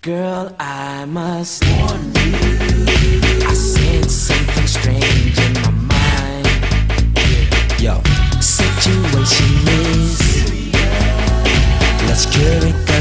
Girl, I must warn you, I sense something strange in my mind. Yo, situation is, let's cure it.